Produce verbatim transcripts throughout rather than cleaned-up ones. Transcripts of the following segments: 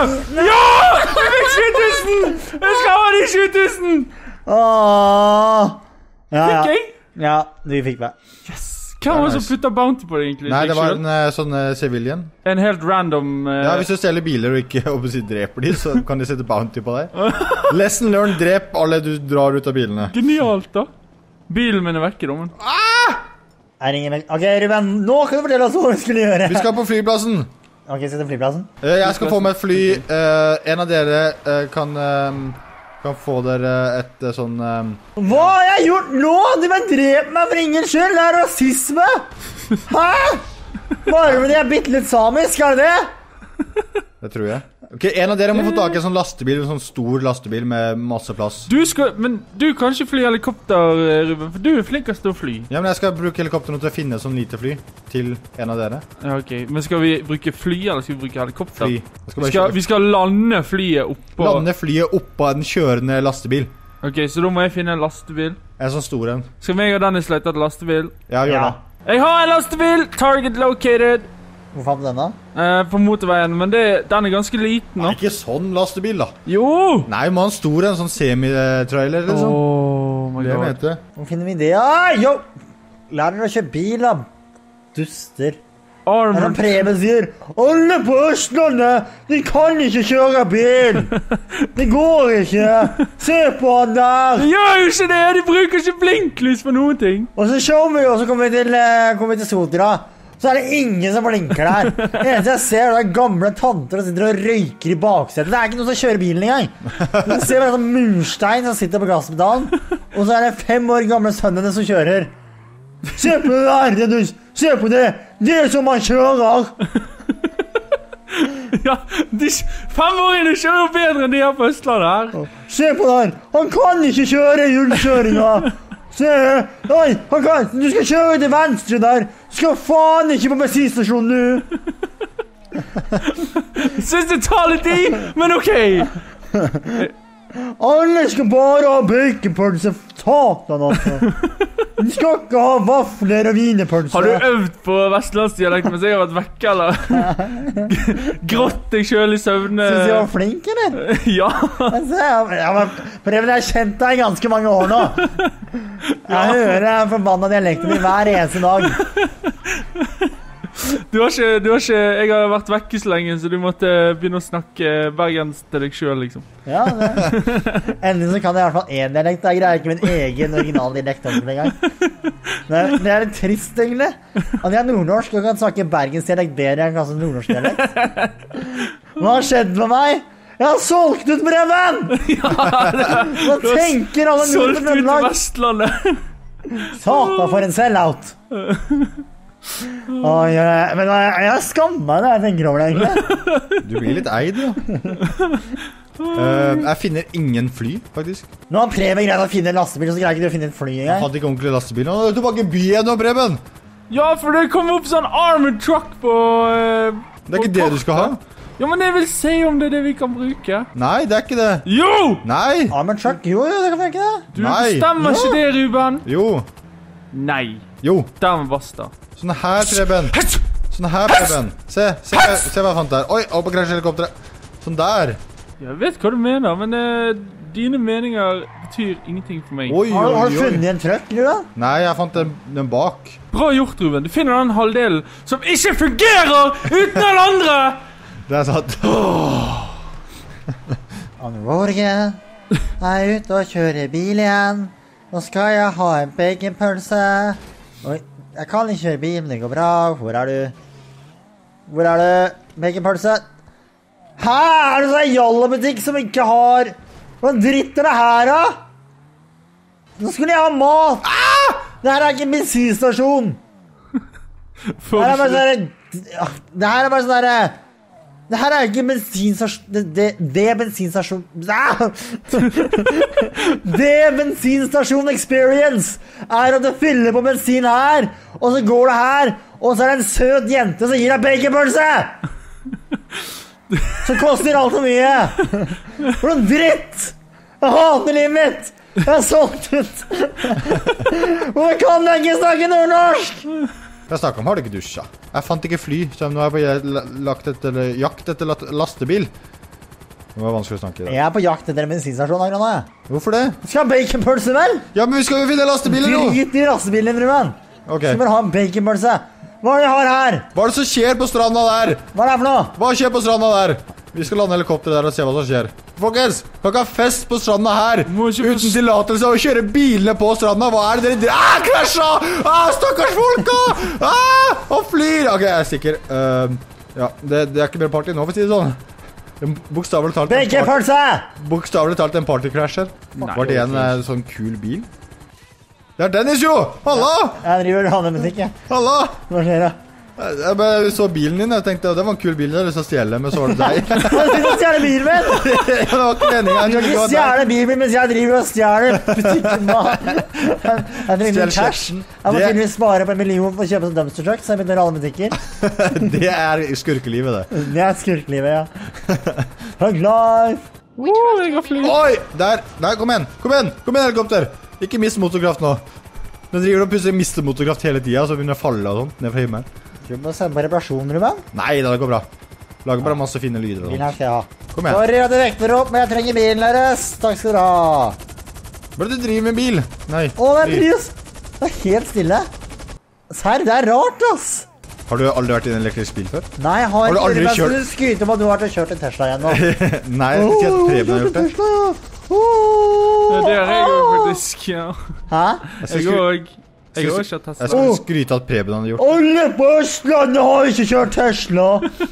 Ja! Jeg fikk sju tusen! Jeg skal ha de sju tusen! Åh. Ja, ja. Fikk jeg? Ja, du fikk meg. Yes! Hvem var det som puttet bounty på det egentlig? Nei, det Deg var selv? en eh, sånn eh, civilian. En helt random... eh, Ja, hvis du stjeler biler og ikke håper jeg, dreper de, så kan de sette bounty på deg. Lesson learned, drep alle du drar ut av bilene. Genialt da. Bilen min er vekke da, men... Jeg ringer meg. Ok, Ruben, nå kan du fortelle oss hva vi skulle gjøre. Vi skal på flyplassen. Ok, så til flyplassen. Eh, Jeg skal få med et fly. Eh, En av dere eh, kan, eh, kan få dere et eh, sånn eh, Hva har jeg gjort nå? Du har drept meg for ingen skyld. Det er rasisme. Hæ? Bare fordi jeg er bitte litt samisk, er det det? Det tror jeg. Ok, en av dere må få tak i en sånn lastebil, en sånn stor lastebil med masse plass. Du skal... Men du kan ikke fly helikopter, eh, Ruben, for du er flinkest til å fly. Ja, men jeg skal bruke helikopteren til å finne sånn lite fly til en av dere. Ja, ok. Men skal vi bruke fly, eller skal vi bruke helikopter? Fly. Jeg skal Vi bare skal, kjøre. vi skal lande flyet oppå... Lande flyet oppå en kjørende lastebil. Ok, så da må jeg finne en lastebil. En sånn stor en. Skal meg og Dennis lete etter lastebil? Ja, gjør Ja. det. Jeg har en lastebil! Target located! Hvor fant du den da? Eh, på motorveien, men det, den er ganske liten Nei, nå. ikke sånn lastebil da. Jo! Nei, man har en stor en, sånn semi-trailer liksom. Oh my Det god. vet jeg. Hvor finner vi det? Ah, jo! Lær dere å kjøre bil, da. Duster. Det er Armored. som Preben sier. Alle på Østlandet, de kan ikke kjøre bil. Det går ikke. Se på han der. De gjør jo ikke det! De bruker ikke blinklys for noen ting. Og så kjører vi, og så kommer vi til, eh, kommer vi til Sotra. Så er det ingen som blinker der. Det eneste jeg ser, det er gamle tanter som sitter og røyker i baksetet. Det er ikke noen som kjører bilen engang. Du ser bare en sånn murstein som sitter på gasspedalen. Og så er det fem år gamle sønnene som kjører. Se på det der, Dennis. Se på det. Det er som man kjører. Ja, de femåringene kjører jo bedre enn de her på Østlandet her. Se på den. Han kan ikke kjøre i hjulkjøringa. Se, oi, han kan. Du skal kjøre til venstre der. Du skal faen ikke på bensinstasjonen nå. Synes det tar litt tid, men ok. Alle skal bare ha baconpølse. Satan, altså. Du skal ikke ha vafler og wienerpølse. Har du øvd på vestlandsdialekt mens jeg har vært vekke, eller? Grått deg selv i søvne. Synes du jeg var flink, eller? Ja. Altså, jeg, jeg, var- Preben, jeg har kjent deg i ganske mange år nå. Jeg hører den forbanna dialekten din hver eneste dag. Du har ikke, du har ikke, jeg har vært vekke så lenge, så du måtte begynne å snakke bergens til deg selv, liksom. Ja, det. Endelig så kan jeg i hvert fall én dialekt. Jeg greier ikke min egen original dialekt ordentlig engang. Det er, det er litt trist, egentlig. At jeg er nordnorsk og kan snakke bergensdialekt bedre enn kanskje nordnorsk-dialekt. Hva har skjedd med meg? Jeg har solgt ut Preben! Hva tenker alle Solgt ut til nordmenn? Vestlandet. Satan, for en sell-out. Oi, jeg, men jeg, jeg skammer meg når jeg tenker over det, egentlig. Du blir litt eid, ja. Eh, jeg finner ingen fly, faktisk. Nå har Preben greid å finne en lastebil, og så greier ikke du å finne en fly Jeg engang. hadde ikke ordentlig lastebil. Nå er du tilbake i byen nå, Preben. Ja, for det kom opp sånn armored truck på... eh, Det er på ikke det du skal ha. kartet. Ja, men jeg vil se om det er det vi kan bruke. Nei, det er ikke det. Jo! Nei. Armored truck, jo, jo, det kan funke det. Du Nei. bestemmer ikke det, Ruben. Jo. Nei. Jo. Dermed basta. Sånn her, Preben. Sånn her, Preben. Se, se, se hva jeg fant der. Oi, opp på krasjhelikopteret. Sånn der. Jeg vet hva du mener, men eh, dine meninger betyr ingenting for meg. Oi, Har, du- har oi, du oi. funnet en truck, Ruben? Nei, jeg fant den, den bak. Bra gjort, Ruben. Du finner den halvdelen som ikke fungerer uten alle andre! Det er sant. Norge er ute og kjører bil igjen. Nå skal jeg ha en baconpølse. Oi, jeg kan ikke kjøre bil, men det går bra. Hvor er du? Hvor er du? Baconpølse? Hæ? Er det sånn jallebutikk som ikke har... Hva dritt er det her, da? Nå skulle jeg ha mat. Ah! Det her er ikke en bensinstasjon. Det her er bare sånn der... Det her er bare sånn der... Det her er ikke bensinstasjon... Det, det, det er bensinstasjon... Ah! Det bensinstasjon experience er at du fyller på bensin her, og så går det her, og så er det en søt jente som gir deg baconpølse! Så koster alt for mye. For noen dritt! Jeg hater livet mitt! Jeg har solgt ut! Hvorfor kan jeg ikke snakke nordnorsk? Jeg snakket om, har du ikke dusja? Jeg fant ikke fly, så nå er jeg på jakt etter, jakt etter la- lastebil. Det var vanskelig å snakke i dag. Jeg er på jakt etter en bensinstasjon, Agrana. Hvorfor det? Skal ha baconpølse, vel? Ja, men vi skal jo finne lastebiler nå! Drit i lastebilen, Ruben. Ok. Så må du ha en baconpølse. Hva er det jeg har her? Hva er det som skjer på stranda der? Hva er det for noe? Hva skjer på stranda der? Vi skal lande helikopter der og se hva som skjer. Folkens, kan ikke ha fest på stranda her uten tillatelse å kjøre bilene på stranda. Hva er det dere driver? Ah, krasja! Ah, stakkars folka! Ah, og flyr! Ok, jeg er sikker. Uh, ja, det, det er ikke mer party nå, for å si det sånn. Bokstavelig talt en baconpølse! Bokstavelig talt en partycrasher. Var det en uh, sånn kul bil? Det er Dennis jo! Halla! Jeg driver og handler musikk, jeg. Halla! Hva skjer da? Jeg bare så bilen din, jeg tenkte, det var en kul bil, jeg har lyst til å stjele, men så var det deg. Hva er det du stjerne bilen min? Det var ikke meningen. Du kan ikke stjerne bilen min mens jeg driver og stjerne butikken mat. Jeg trenger cash. Jeg må tydeligvis spare på en million for å kjøpe en dumpster truck, så jeg begynner alle butikker. Det er skurkelivet, det. Det er skurkelivet, ja. Hug life. Oh, jeg har flytt. Oi, der, der, kom igjen, kom igjen, kom igjen helikopter. Ikke mist motorkraft nå. Den driver og plutselig mister motorkraft hele tiden, så begynner det å falle og sånt, ned fra himmelen. Du må sende på reparasjon, Ruben. Nei, det går bra. Lager bare masse fine lyder og Bilen sånt. her skal jeg ha. Kom igjen. Sorry at jeg vekter opp, men jeg trenger bilen deres. Takk skal dere ha. Hva er det du driver med bil? Nei. Å, det er fly. Prius. Det er helt stille. Serr, det er rart, ass. Har du aldri vært i en elektrisk bil før? Nei, jeg har, Har du aldri ikke kjørt- Du skryter om at du har vært og kjørt en Tesla igjen nå. Nei, jeg sier at Preben har gjort det. Tesla. Ja, det er jeg òg, faktisk. Ja. Hæ? Jeg òg. Jeg har ikke Jeg Tesla. skulle skryte at Preben hadde gjort det. Alle på Østlandet har ikke kjørt Tesla.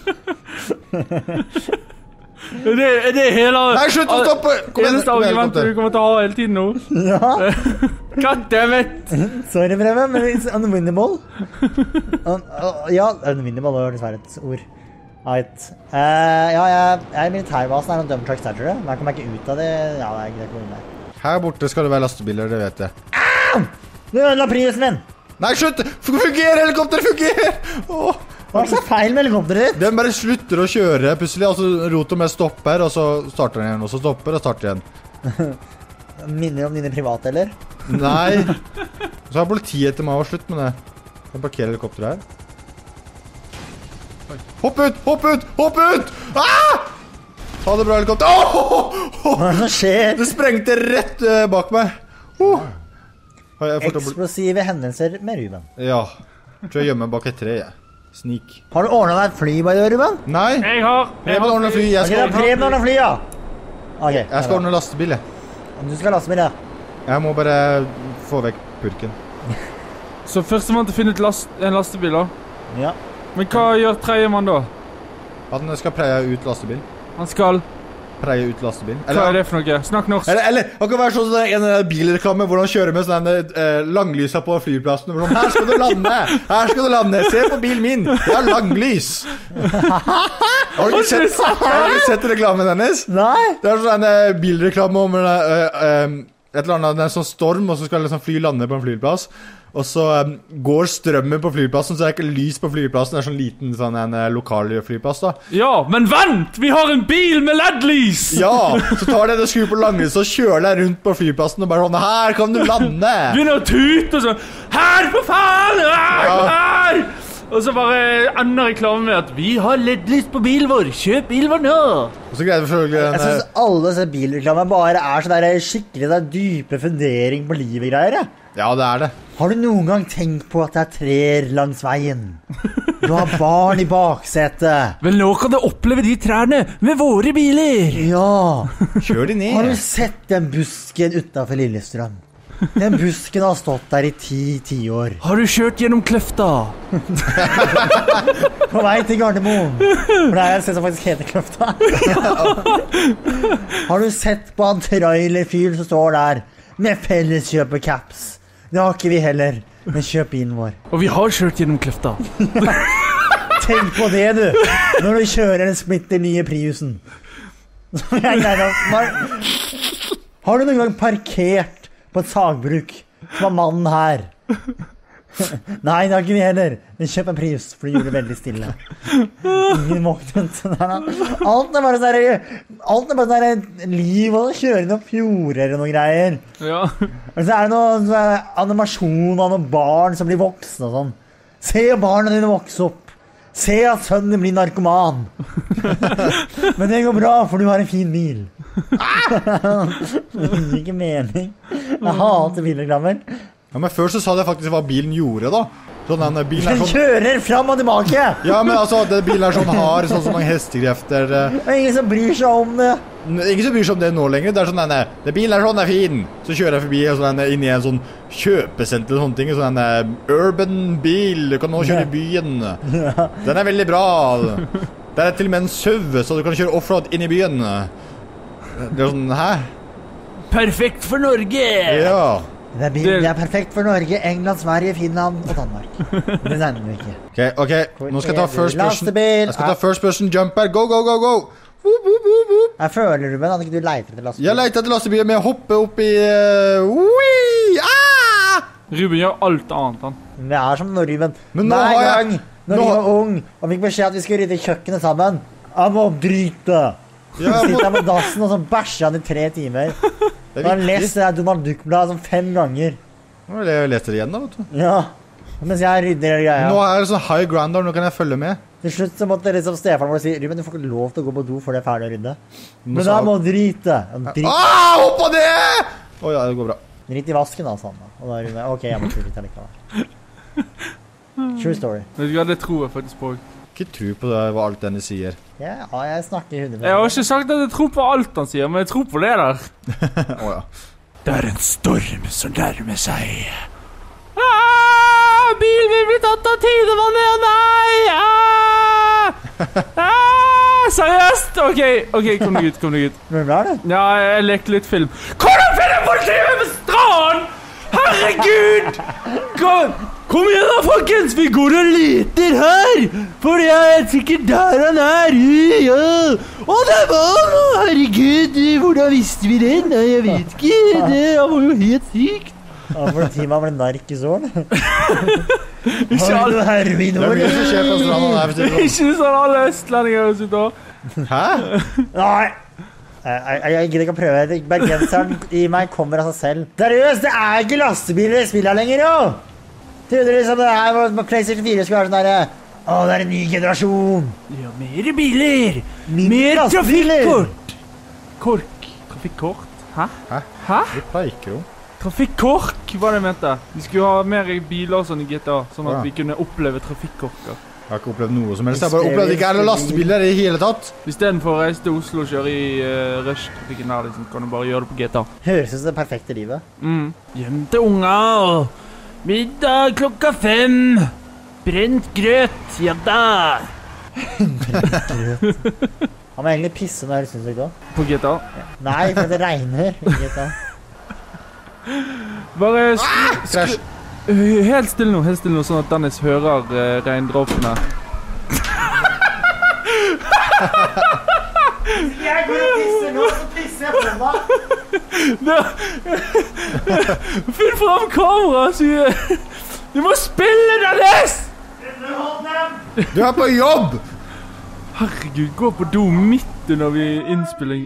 Det er det hele... Nei, slutt å stoppe! Kom igjen, Eneste kom igjen, argumentet du helikopter. kommer til å ha hele tiden nå. Ja. Goddammit! Sorry, Preben, men it's unwinnable. Un, uh, ja, unwinnable var dessverre et ord. Right. Uh, ja, jeg, jeg er i militærbasen her og dump truck starter det. Men jeg kommer ikke ut av det. Ja, det er greit å gå inn der. Her borte skal det være lastebiler, det vet jeg. Du ødela Priusen min! Nei, slutt! Fungerer, helikopter, fungerer! Åh. Hva er det som er feil med helikopteret ditt? Den bare slutter å kjøre plutselig, altså roter med stopper, og så starter den igjen, og så stopper og starter igjen. Minner om dine private, eller? Nei. Så har politiet etter meg å slutt med det. Jeg parkerer helikopteret her. Hopp ut, hopp ut, hopp ut! Ah! Ha det bra, helikopter. Åh! Hva er det som skjer? Det sprengte rett uh, bak meg. Oh. Har jeg fått opp... Eksplosive hendelser med Ruben. Ja. Tror jeg gjemmer meg bak et tre, jeg. Sneak. Har du ordnet deg et fly, by the way, Ruben? Nei. Jeg har... Jeg Preben har ordner fly, jeg Ok, skal da ordne... Preben ordner fly, ja. Ok. Jeg skal ordne lastebil, jeg. Du skal laste bil, ja. Jeg må bare få vekk purken. Så førstemann til å finne et last, en lastebil da. Ja. Men hva gjør tredjemann da? Han skal preie ut lastebil. Han skal... Preie ut lastebil. Hva er det for noe? Snakk norsk. Eller, eller, han kan være sånn som en en bilreklame hvor han kjører med sånne eh, langlysa på flyplassen. Hvor han, her skal du lande! Her skal du lande! Se på bilen min! Jeg har langlys! Har du ikke sett, har du ikke sett reklamen hennes? Nei. Det er sånn en eh, bilreklame om eh, eh, et eller annet, det er en sånn storm, og så skal liksom fly lande på en flyplass. Og så um, går strømmen på flyplassen, så det er ikke lys på flyplassen. Det er sånn liten sånn en uh, lokal flyplass da. Ja, men vent! Vi har en bil med L E D-lys! Ja, så tar det det skru på langlys og kjører deg rundt på flyplassen og bare sånn, her kan du lande! Begynner å tute og sånn. Her, for faen! Her, Ja. her! Og så bare ender reklamen med at vi har L E D-lys på bilen vår. Kjøp bilen vår nå! Og så greier vi selvfølgelig en... Jeg synes alle disse bilreklamer bare er sånn der skikkelig der dype fundering på livet-greier, ja. Ja, det er det. Har du noen gang tenkt på at det er trær langs veien? Du har barn i baksetet. Vel, nå kan du oppleve de trærne med våre biler. Ja. Kjør de Har du ned. sett den busken utenfor Lillestrøm? Den busken har stått der i ti tiår. Har du kjørt gjennom kløfta? På vei til Gardermoen. For det er et sted som faktisk heter Kløfta. Har du sett på han trailerfyren som står der med felleskjøpercaps? Det har ikke vi heller, men kjøp bilen vår. Og vi har kjørt gjennom kløfta. Tenk på det, du, når du kjører den splitter nye Priusen. Så jeg greier å- Mar- Har du noen gang parkert på et sagbruk som var mannen her? Nei, det har ikke vi heller. Men kjøp en Prius, for det gjorde det veldig stille. Ingen våknet sånn her. Alt er bare sånn der, alt er bare sånn der liv, og kjøre noen fjorder og noen greier. Ja. Og så er det noe sånn der animasjon av noen barn som blir voksne og sånn. Se barna dine vokse opp. Se at sønnen din blir narkoman. Men det går bra, for du har en fin bil. Det gir ikke mening. Jeg hater bilreklamer. Ja, men før så sa det faktisk hva bilen gjorde da. Sånn den bilen er Den sånn... kjører fram og tilbake. Ja, men altså, den bilen er sånn hard, sånn så mange hestekrefter. Det er ingen som bryr seg om det. Ingen som bryr seg om det nå lenger. Det er sånn denne, den bilen er sånn, den er fin. Så kjører jeg forbi og sånn, inn i en sånn kjøpesenter og sånne ting. Sånn denne urban bil, du kan nå kjøre i byen. Den er veldig bra. Det er til og med en S U V, så du kan kjøre offroad inn i byen. Det er sånn, hæ? Perfekt for Norge! Ja. Det er, bil, det er perfekt for Norge, England, Sverige, Finland og Danmark. Det nevner vi ikke. Ok, ok. Nå skal jeg ta first person. Lastebil. Jeg skal ta first person jumper. Go, go, go, go. Woop, woop, woop, woop. Jeg føler, Ruben, at ikke du leiter etter lastebil. Jeg leter etter lastebil med å hoppe opp i... Uh, wii! Ah! Ruben gjør alt annet, han. Det er som når Ruben. Men nå Hver har jeg- gang når nå- vi var ung og fikk beskjed at vi skulle rydde kjøkkenet sammen, jeg må bryte. Ja, Så jeg sitter må... jeg på dassen og så bæsjer han i tre timer. Det Jeg har er lest viktig. det her Donald Duck-bladet sånn fem ganger. Nå vil jeg lese det igjen da, vet du. Ja. Mens jeg rydder hele greia. Nå er det sånn high ground der, nå kan jeg følge med. Til slutt så måtte liksom Stefan vår si, Ruben, du får ikke lov til å gå på do før det er ferdig å rydde. Nå Men sa- da må du drite. Drit, Ah, hoppa det! Åja, det går bra. drit i vasken da, sa han da. Og da er Ruben, ok, jeg må drite likevel. True story. Vet du hva, det tror jeg faktisk på. Ikke tro på det, hva alt denne sier. Ja, ja, jeg snakker hundre. Jeg har ikke sagt at jeg tror på alt han sier, men jeg tror på det der. Åja. Det er en storm som nærmer seg. Ah, bilen vil bli tatt av tidevannet, nei! Ah! Ah, seriøst? Ok, ok, kom deg ut, kom deg ut. Men bra det. Ja, jeg lekte litt film. Hvordan finner politiet på stranden? Herregud! Kom, kom igjen da, folkens! Vi går og leter her! For det er sikkert der han er. Ja. Å, det var noe! Herregud, hvordan visste vi det? Nei, jeg vet ikke. Det var jo helt sykt. Ja, for timen ble narkisål. Ikke Har du alle, Det er heroinår? mye som skjer på stranden der. hvis det er sånn. ikke sånn alle østlendinger høres ut da. Hæ? Nei. Jeg, jeg, jeg gidder ikke å prøve det. Bergenseren i meg kommer av seg selv. Seriøst, det er ikke lastebiler i spillet lenger, jo! Trodde liksom det her var på PlayStation fire skulle være sånn der. Å, det er en ny generasjon. Ja, mer biler. Mindre Mer lastebiler. trafikkort. Kork. Trafikkort? Hæ? Hæ? Hæ? Vi pleiker jo. Trafikkork var det jeg mente. Vi skulle ha mer biler sånn i G T A, sånn at Ja. vi kunne oppleve trafikkorker. Jeg har ikke opplevd noe som helst. Jeg har bare opplevd ikke alle lastebiler i hele tatt. I stedet for å reise til Oslo og kjøre i uh, rush-trafikken der, liksom, kan du bare gjøre det på G T A. Høres ut som det perfekte livet. Mm. Hjem til unger. Middag klokka fem. Brent grøt. Ja da. Han må egentlig pisse når jeg synes det går. På G T A. Nei, for det regner. Ikke sant? Bare sk Krasj. uh, helt stille nå, helt stille nå, sånn at Dennis hører uh, regndråpene. Jeg går og pisser nå, så pisser jeg på meg. Finn fram kamera, sier du må spille, Dennis! Du er på jobb! Herregud, gå på do midt under vi innspilling.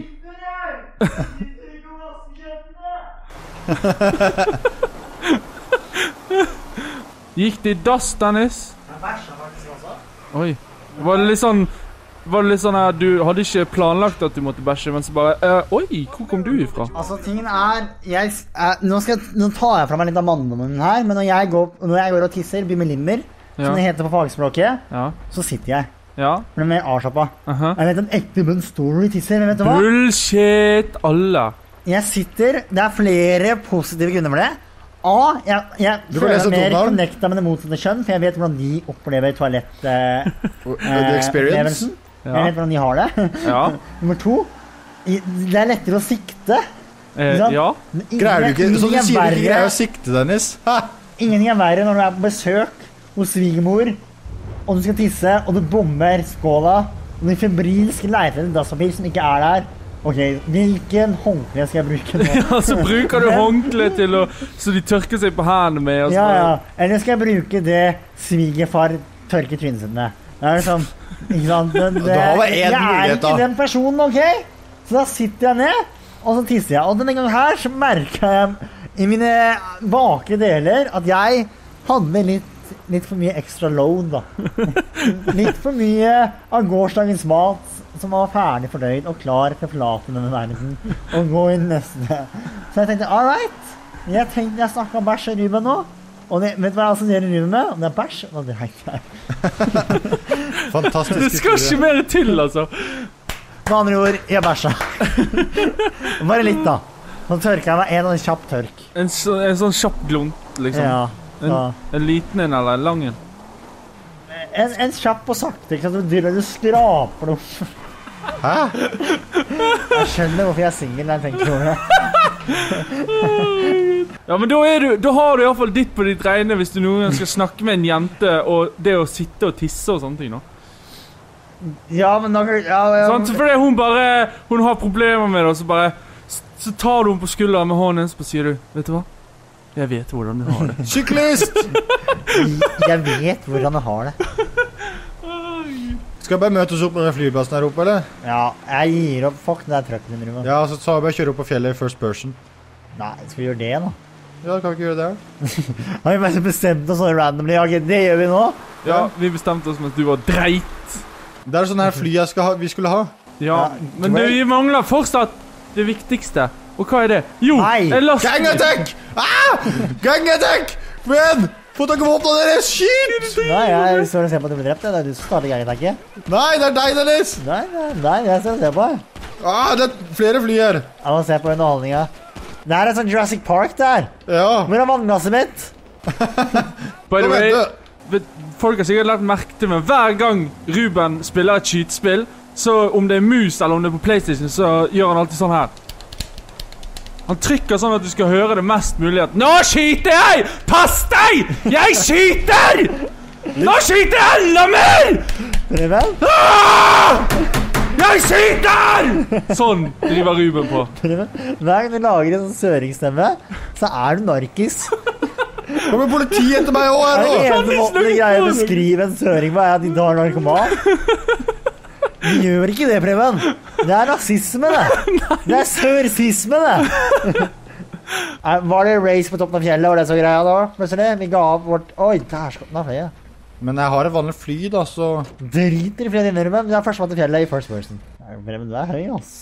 Gikk det i dass, Dennis? Jeg bæsjer faktisk også. Oi. Var det litt sånn Var det litt sånn at du hadde ikke planlagt at du måtte bæsje, men så bare eh, Oi, hvor kom du ifra? Altså, tingen er, jeg, eh, nå, skal, jeg- nå tar jeg fra meg litt av manndommen her, men når jeg går, når jeg går og tisser, bimmelimmer, Ja. som det heter på fagspråket, Ja. så sitter jeg. Ja. For det er mer avslappet. Aha. Jeg vet en ekte bunn story tisser, men vet du hva? Bullshit, alle. Jeg sitter, det er flere positive grunner for det. A, jeg, jeg Du kan føler lese meg mer Donald. connecta med det motsatte kjønn, for jeg vet hvordan de opplever toalett eh, The experience. opplevelsen. Jeg Ja. vet hvordan de har det. Ja. Nummer to, i- det er lettere å sikte. Eh, sant? ja. Ingen- Greier du ikke, så du ingenting er sier du ikke verre- greier å sikte, Dennis? Hæ? Ingenting er verre når du er på besøk hos svigermor, og du skal tisse, og du bommer skåla, og du febrilsk leiter etter dasspapir som ikke er der. Ok, hvilken håndkle skal jeg bruke nå? Ja, så bruker du håndkle til å Så de tørker seg på hendene med. Og så Ja, bare- ja. Eller skal jeg bruke det svigerfar tørker trynet sitt med? Det er liksom, ikke sant? Det, det, Du har bare én jeg er mulighet, da. ikke den personen, ok? Så da sitter jeg ned, og så tisser jeg. Og denne gangen her så merket jeg i mine bakre deler at jeg hadde litt litt for mye extra load, da. Litt for mye av gårsdagens mat som var ferdig fordøyd og klar til å forlate denne verden og gå inn neste. Så jeg tenkte, all right. Jeg tenkte jeg snakket om bæsj i Ruben nå. Og det, vet du hva jeg assosierer Ruben med? Om det er bæsj, og det er ikke. Fantastisk. Det skal ikke mer til, altså. Med andre ord, jeg bæsja. Bare litt, da. Så tørker jeg meg en og en kjapp tørk. En, så, en sånn kjapp glunt, liksom. Ja. En, en liten en eller en lang en. En, en kjapp og sakte, ikke sant? Du driver og skraper noe. Hæ? Jeg skjønner hvorfor jeg er single når jeg tenker over det. Ja, men da, er du, da har du i hvert fall ditt på ditt regne hvis du noen gang skal snakke med en jente og det å sitte og tisse og sånne ting, nå. Ja, men da... Ja, ja, sånn, så fordi hun bare, hun har problemer med det, og så bare, så tar du henne på skulderen med hånden, så sier du, vet du hva? Jeg vet hvordan du har det. Syklist! Jeg vet hvordan jeg har det. Skal jeg bare møtes opp med den flyplassen her oppe, eller? Ja, jeg gir opp. Fuck den der trucken din, Ruben. Ja, så tar jeg bare kjøre opp på fjellet i first person. Nei, skal vi gjøre det da? Ja, kan vi ikke gjøre det? Har vi bare bestemt oss sånn randomly? Ja, det gjør vi nå. Ja, vi bestemte oss med at du var dreit. Det er sånn her fly jeg skal ha, vi skulle ha. Ja, Ja, men det, vi mangler fortsatt det viktigste. Og hva er det? Jo, Nei. en last... Gang attack! Ah! Gang attack! Men! Få tak i våpnene deres! Skyt! Nei, jeg står og ser på at du blir drept. Det er du som starter gangen-attacket. Nei, det er deg, Dennis! Nei, nei, nei, jeg står og ser på. Ah, det er flere fly her. Jeg må se på underholdninga. Det her er sånn Jurassic Park der. Ja. Hvor er vannglasset mitt? By the Kom way, igjen, vet, folk har sikkert lagt merke til, men hver gang Ruben spiller et skytespill, så om det er mus eller om det er på PlayStation, så gjør han alltid sånn her. Han trykker sånn at du skal høre det mest mulig at nå skyter jeg! Pass deg! Jeg skyter! Nå skyter jeg enda mer! Ruben? Ah! Jeg skyter! Sånn driver Ruben på. Ruben? Hver gang du lager en sånn søringsstemme, så er du narkis. Kommer politiet etter meg også her Det er nå? eneste måten du greier å beskrive en søring på er at de tar narkoman. De gjør ikke det, Preben. Det er rasisme, det. Det er sørsisme, det. Var det race på toppen av fjellet, var det så greia da? Plutselig, vi ga av vårt... Oi, der skal den ha flere. Men jeg har et vanlig fly da, så... Driter i flere dine, Ruben. Vi har først til fjellet i first person. Nei, Preben, du er høy, ass.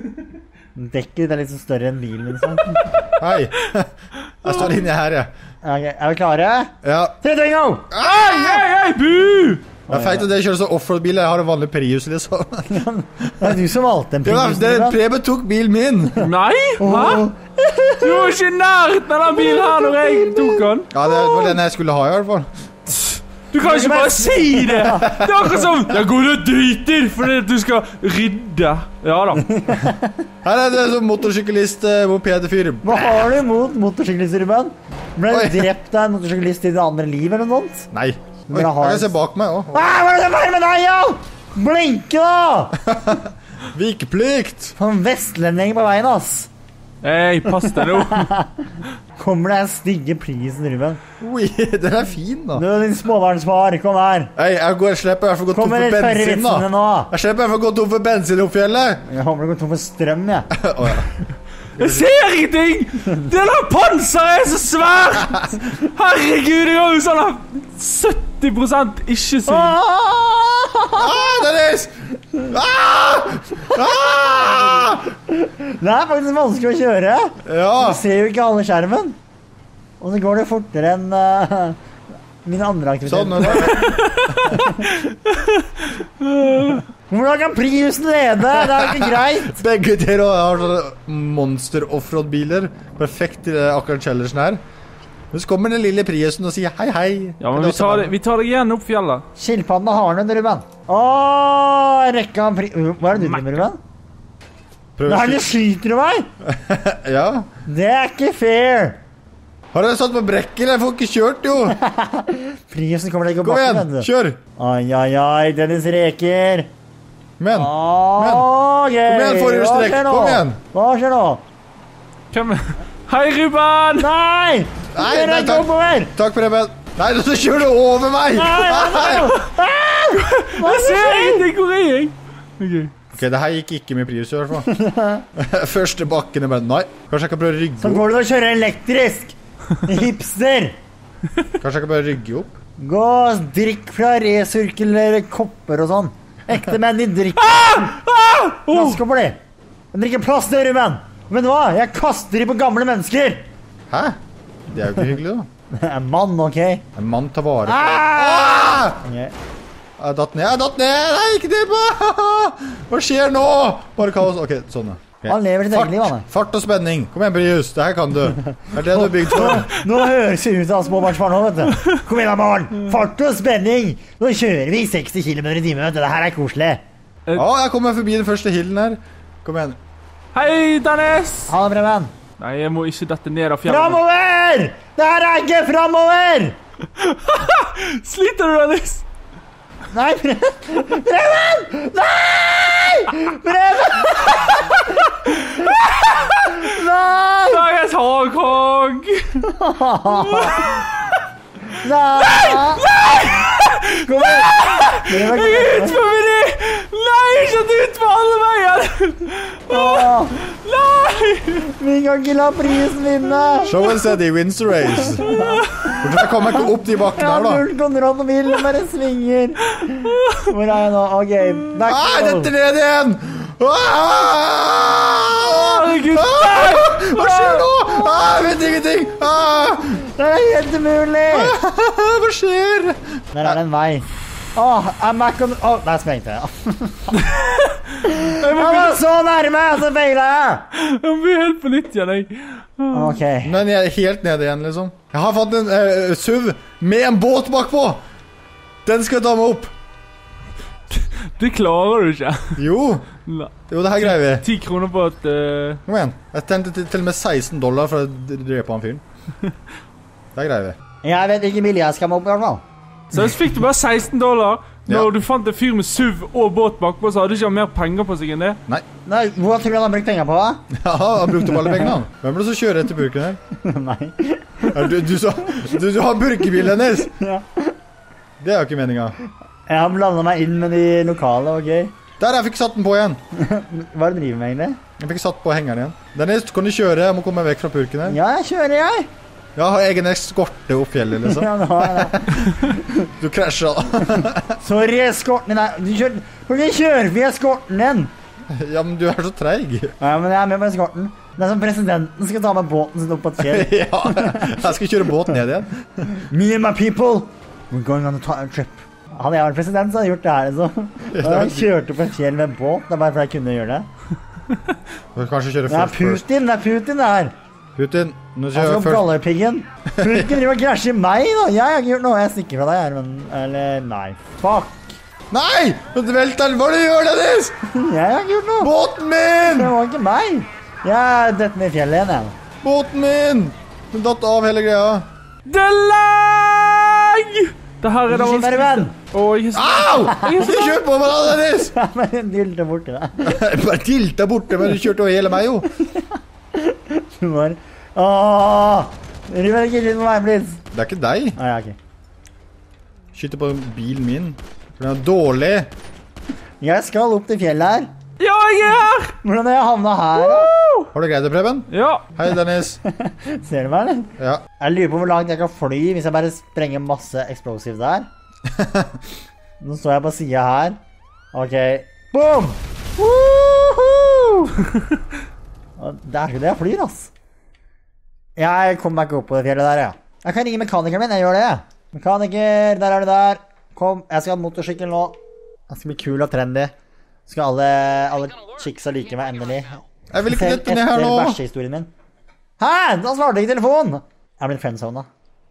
Dekket er litt så større enn bilen min, sånn. Hei. Jeg står inne her, jeg. Ok, er vi klare? Ja. Tre, tre, go! Hei, hei, hei, bu! Jeg feit at jeg kjører så offroad-bil, jeg har en vanlig Prius, liksom. Det er du som valgte en Ja, Prius, det Ruben. Preben tok bilen min. Nei, hæ? Du var ikke i nærheten av den bilen her når jeg tok den. Ja, det var den jeg skulle ha i hvert fall. Du kan ikke bare si det! Det er akkurat som jeg går og driter fordi at du skal rydde. Ja da. Her er det sånn motorsyklist, eh, mopedefyr. Hva har du imot motorsyklister, Ruben? Ble Oi. du drept av en motorsyklist i det andre livet eller noe sånt? Nei. Oi, Men jeg jeg har- kan se bak meg også. Hva er det som er med deg, jo? Blinke da! Vikeplikt! Sånn vestlending på veien, ass. Hei, pass deg nå. Kommer det en stygge prisen, Ruben? Oi, den er fin da. Du er din småbarnsfar, kom her. Hei, jeg går, slipper jeg for å gå tom Kommer for litt færre bensin vitsene da. nå. Jeg slipper jeg for å gå tom for bensin opp fjellet. Jeg håper du går tom for strøm, jeg. Jeg ser ingenting! Det der panseret er så svært! Herregud, jeg har jo sånn her sytti prosent ikke syn. Ah, Dennis! Ah! Ah! Det er faktisk vanskelig å kjøre. Ja. Du ser jo ikke alle skjermen. Og så går det fortere enn uh, mine andre aktiviteter. Sånn, nå Hvordan kan Priusen lede? Det er ikke greit. Begge dere har sånne monster offroad-biler. Perfekt til akkurat Challengen her. Men så kommer den lille Priusen og sier hei, hei. Ja, men vi tar, det, vi tar det igjen opp fjellet. Skilpadden har den, Ruben. Åh, rekka en pri... Hva er det du driver med, Ruben? Prøv Det å er du skyter du meg? sky- Ja. Det er ikke fair. Har dere satt på brekker? Jeg får ikke kjørt, jo. Priusen kommer til å gå Kom bakken, igjen, vet du. kjør. Ai, ai, ai, Dennis reker. Men, Åh, Kom igjen, forrige Hva strekk. skjer nå? Kom igjen. Hva skjer nå? Hvem? Hei, Ruben! Nei! Nei, Dere nei, er takk. oppover! Takk, Preben. Nei, så kjører du over meg. Nei, hva er det? Ah! Hva Jeg ser skjer? ingenting, hvor er jeg? Ok. Ok, det her gikk ikke med Prius i hvert fall. Første bakken er bare, nei. Kanskje jeg kan prøve å rygge Så opp? går det å kjøre elektrisk. Hipster. Kanskje jeg kan prøve å rygge opp? Gå og drikk fra resirkulere kopper og sånn. Ekte menn, de drikker plastkopper, de. De drikker plast, det, Ruben. Men hva? Jeg kaster de på gamle mennesker. Hæ? Det er jo ikke hyggelig, da. Det er mann, ok? En mann tar vare på. Ah! Okay. Jeg datt ned, jeg datt ned! Nei, ikke det på! Hva skjer nå? Bare kaos. Ok, sånn da. Okay. Han lever sitt eget liv, han. Fart og spenning. Kom igjen, Brius. Det her kan du. Det er det du er bygd for. Nå høres det ut av småbarnsfar nå, vet du. Kom igjen da, barn. Fart og spenning. Nå kjører vi seksti kilometer i timen, vet du. Det her er koselig. Ja, jeg kommer forbi den første hillen her. Kom igjen. Hei, Dennis! Ha det, Bremen. Nei, jeg må ikke dette ned av fjellet. Framover! Det her er ikke framover! Sliter du, Dennis? Nei, Bremen! Nei! Bremen! Nei! Dagens Hongkong! Nei! Kom igjen! Jeg er ut forbi det! Nei, ikke ut på alle veier! Nei! Vi kan ikke la prisen vinne! Show and steady wins the race. Hvorfor jeg kommer ikke opp de bakkene her, da? Ja, null kontroll vil og bare svinger. Hvor er jeg nå? Ok, back Nei, dette ned igjen! Herregud, Hva skjer nå? Jeg vet ingenting! Det er helt umulig! Hva skjer? Der er det en vei. Åh, I'm back on... Åh, der sprengte jeg. Jeg var så nærme, så feilet jeg. Jeg blir helt på nytt igjen, jeg. Ok. Men jeg er helt nede igjen, liksom. Jeg har fått en uh, S U V med en båt bakpå. Den skal jeg ta meg opp. Det klarer du ikke. Jo. La. Jo, det her greier vi. Ti kroner på at... Uh... Kom igjen. Jeg tjente til, til og med seksten dollar for å drepe han fyren. Det greier vi. Jeg vet ikke billig jeg skal meg opp i hvert fall. Så fikk du bare seksten dollar. Når Ja. du fant en fyr med S U V og båt bakpå, så hadde du ikke mer penger på seg enn det. Nei. Nei, hva tror du han har brukt penger på, da? Ja, han brukte opp alle pengene. Hvem ble det som kjører etter burken her? Nei. Er Du, du, sa- du, du har burkebil, Dennis. Ja. Det er jo ikke meningen. Jeg har blandet meg inn med de lokale, ok? Der, jeg fikk satt den på igjen. Hva er det du driver med, egentlig? Jeg fikk satt på hengeren igjen. Dennis, kan du kjøre? Jeg må komme meg vekk fra burken her. Ja, jeg kjører, jeg. Jeg har egen eskorte opp fjellet, liksom. Ja, det har jeg da. Du krasjet. Sorry, eskorten din er... Du kjører... Hvorfor kjører vi eskorten din? Ja, men du er så treig. Ja, men jeg er med på eskorten. Det er som presidenten skal ta med båten sin opp på et fjell. Ja, jeg skal kjøre båt ned igjen. Me and my people, we're going on a time trip. Hadde jeg vært president, så hadde jeg gjort det her, liksom. Og jeg kjørte på et fjell med båt, det er bare fordi jeg kunne gjøre det. Du kan kanskje kjøre Det er first first. Putin, det er Putin det her. Putin, nå Han kjører skal jeg først. gallerpiggen. Putin driver og krasjer meg, da. Jeg har ikke gjort noe. Jeg stikker fra deg her, men... Eller, nei. Fuck. Nei! Velt den, hva er det du gjør, Dennis? Jeg har ikke gjort noe. Båten min! Det var ikke meg. Jeg detter ned i fjellet igjen, jeg. Båten min! Den datt av hele greia. Det er lag! Det her er det Ikke være venn. Åh, jeg er så... Au! Du kjørte på meg da, Dennis! Ja, men en dylte borti deg. Bare tilta borte, men du kjørte jo hele meg, jo. Du var... Åh! Ruben, ikke skyt på meg, please. Det er ikke deg. Ah, ja, ok. Skyter på bilen min. For den er dårlig. Jeg skal opp til fjellet her. Ja, jeg er her! Hvordan har jeg havnet her, da? Har du greid det, Preben? Ja. Hei, Dennis. Ser du meg, eller? Ja. Jeg lurer på hvor langt jeg kan fly hvis jeg bare sprenger masse explosive der. Nå står jeg på siden her. Ok. Boom! Woohoo! Det er ikke det jeg flyr, ass. Jeg kommer meg ikke opp på det fjellet der, ja. Jeg kan ringe mekanikeren min, jeg gjør det. Mekaniker, der er du der. Kom, jeg skal ha motorsykkel nå. Jeg skal bli kul og trendy. Skal alle, alle chicksa like meg endelig. Jeg vil ikke Selv dette ned her etter nå. bæsjehistorien min. Hæ? Da svarte jeg ikke telefonen. Jeg har blitt friendzona.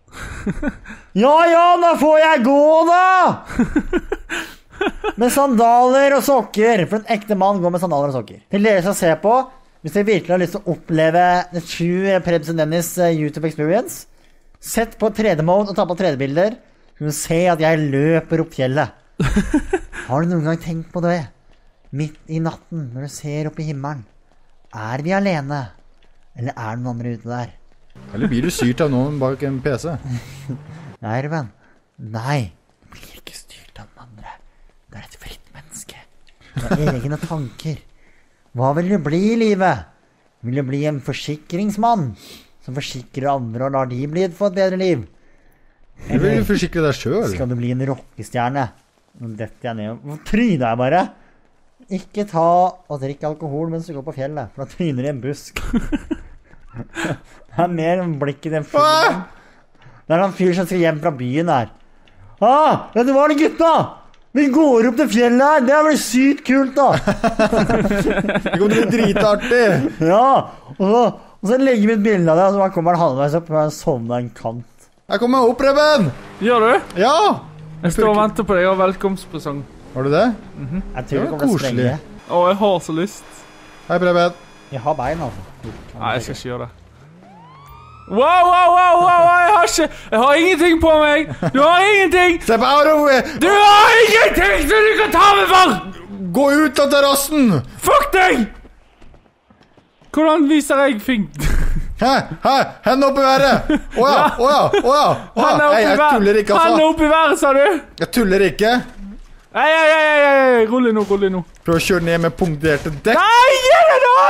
Ja, ja, da får jeg gå, da! Med sandaler og sokker. For en ekte mann går med sandaler og sokker. Til dere som ser på, hvis dere virkelig har lyst til å oppleve The True Prebz and Dennis YouTube Experience, sett på tre D-mode og ta på tre D-bilder, så kan du se at jeg løper opp fjellet. Har du noen gang tenkt på det? Midt i natten, når du ser opp i himmelen. Er vi alene? Eller er det noen andre ute der? Eller blir du syrt av noen bak en P C? Nei, Ruben. Nei. Du blir ikke styrt av den andre. Du er et fritt menneske. Du har egne tanker. Hva vil du bli i livet? Vil du bli en forsikringsmann som forsikrer andre og lar de bli et få et bedre liv? Du vil jo forsikre deg selv. Skal du bli en rockestjerne? Nå detter jeg ned og tryner jeg bare. Ikke ta og drikk alkohol mens du går på fjellet, for da tryner du i en busk. Det er mer enn blikket i den filmen. Det er en fyr som skal hjem fra byen her. Ah, vet du hva det, gutta? Vi går opp til fjellet her, det blir sykt kult da. Det kommer til å bli dritartig. Ja, og så, og så legger vi et bilde av det, og så kommer han halvveis opp, og han sovner en kant. Jeg kommer opp, Preben. Gjør du? Ja. Jeg står og venter på deg og velkomstpresang. Har du det? Mhm. Jeg tror det kommer til å sprenge. Å, jeg har så lyst. Hei, Preben. Jeg har bein, altså. Nei, jeg skal ikke gjøre det. Wow, wow, wow, wow, jeg har ikke... Jeg har ingenting på meg! Du har ingenting! Step out of it! Du har ingenting som du kan ta med for! Gå ut av terrassen! Fuck deg! Hvordan viser jeg fint? Hæ? Hæ? Henne opp i været! Åja, åja, åja! Han er oppe Nei, i jeg været! tuller ikke, Han er altså. oppe i været, sa du? Jeg tuller ikke. Ei, ei, ei, ei, ei, rolig nå, rolig nå. Prøv å kjøre ned med punkterte dekk. Nei, gjør det da!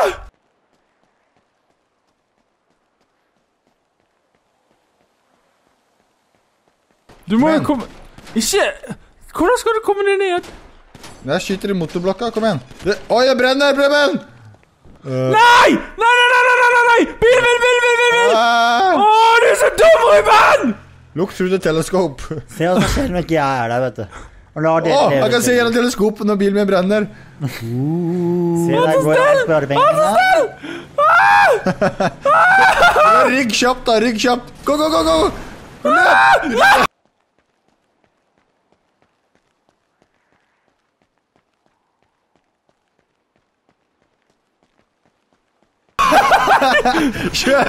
Du må jo Men- komme... Ikke... Hvordan skal du komme deg ned? Jeg skyter i motorblokka, kom igjen. Det... Oi, jeg brenner, Preben! Uh... Nei! Nei, nei, nei, nei, nei, nei! Bil, bil, bil, bil, bil, bil! Ah! Åh, du er så dum, Ruben! Look through the telescope. Se hva som skjer når ikke jeg er der, vet du. Og la dere Åh, leve jeg kan se til. gjennom teleskopet når bilen min brenner. Se der går jeg på benken Ja, rygg kjapt da, rygg kjapt. Gå, gå, gå, gå! Løp! Kjør!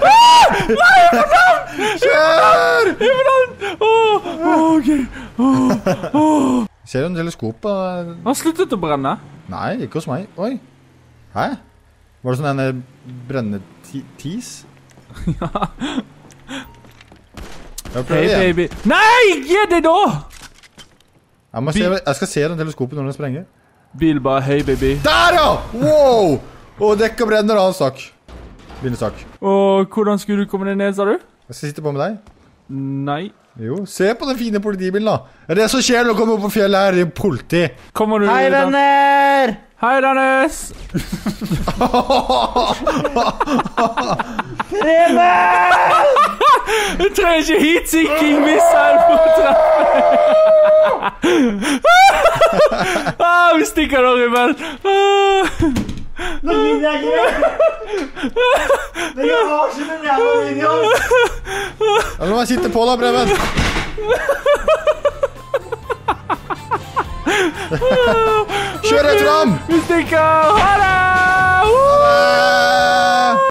Kjør! Åh, åh, ok. Åh, åh. Ser du en teleskop? uh? Han sluttet å brenne. Nei, ikke hos meg. Oi. Hæ? Var det sånn en brennetis? Ja. Jeg prøver Hey, igjen. baby. Nei, gi det da! Jeg, må se, jeg skal se den teleskopet når den sprenger. Bil bare, hey, baby. Der ja! Wow! Og dekka brenner av stakk. Bindestakk. Og hvordan skulle du komme deg ned, sa du? Jeg skal sitte på med deg. Nei. Jo, se på den fine politibilen da. Det er det som skjer når du kommer opp på fjellet her, det er politi. Kommer du... Hei, venner! Hei, Dennis! Preben! Du trenger ikke heat-seeking missile for å treffe. Ah, vi stikker da, Ruben. Ah. Nå vinner jeg ikke! Dere har ikke den jævla videoen! Ja, nå må jeg sitte på da, Preben. Kjør rett fram! Vi stikker! Ha det!